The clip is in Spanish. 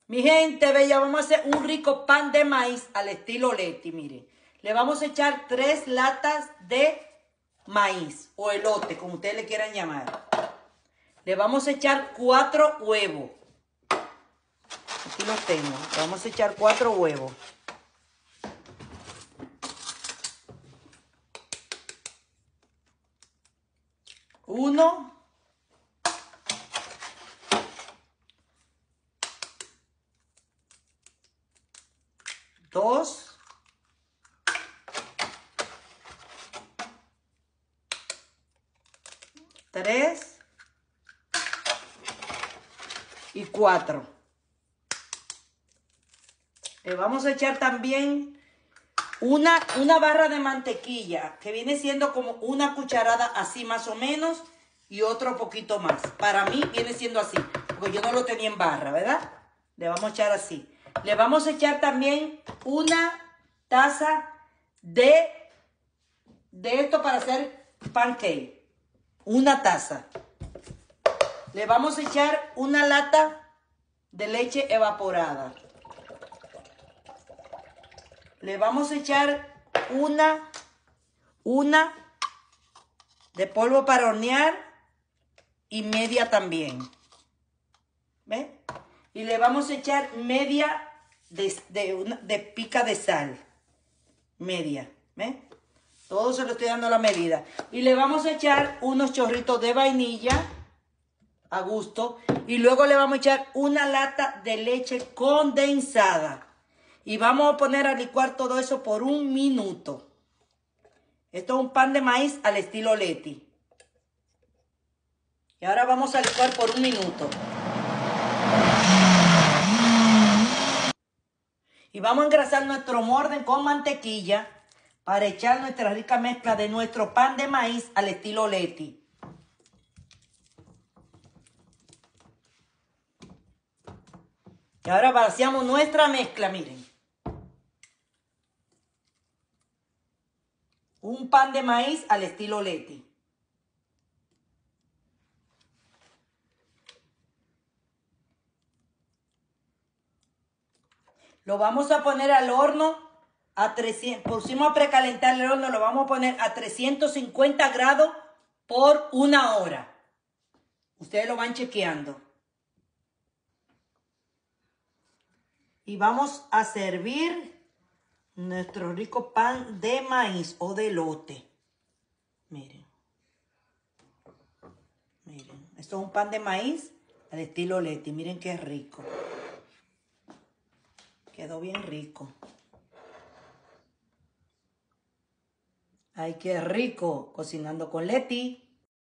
Mi gente bella, vamos a hacer un rico pan de maíz al estilo Leti, miren. Le vamos a echar 3 latas de maíz o elote, como ustedes le quieran llamar. Le vamos a echar 4 huevos. Aquí los tengo. Le vamos a echar 4 huevos. Uno. Dos. Tres. Y 4. Le vamos a echar también una barra de mantequilla, que viene siendo como una cucharada así más o menos, y otro poquito más. Para mí viene siendo así, porque yo no lo tenía en barra, ¿verdad? Le vamos a echar así. Le vamos a echar también una taza de esto para hacer pancake. Una taza. Le vamos a echar una lata de leche evaporada. Le vamos a echar una de polvo para hornear y media también. ¿Ven? Y le vamos a echar media de pica de sal. Media. ¿Ven? Todo se lo estoy dando a la medida. Y le vamos a echar unos chorritos de vainilla a gusto. Y luego le vamos a echar una lata de leche condensada. Y vamos a poner a licuar todo eso por 1 minuto. Esto es un pan de maíz al estilo Leti. Y ahora vamos a licuar por 1 minuto. Y vamos a engrasar nuestro molde con mantequilla para echar nuestra rica mezcla de nuestro pan de maíz al estilo Leti. Y ahora vaciamos nuestra mezcla, miren. Un pan de maíz al estilo Leti. Lo vamos a poner al horno a 300. Pusimos a precalentar el horno, lo vamos a poner a 350 grados por 1 hora. Ustedes lo van chequeando. Y vamos a servir nuestro rico pan de maíz o de elote. Miren. Miren. Esto es un pan de maíz al estilo Leti. Miren qué rico. Quedó bien rico. Ay, qué rico. Cocinando con Leti.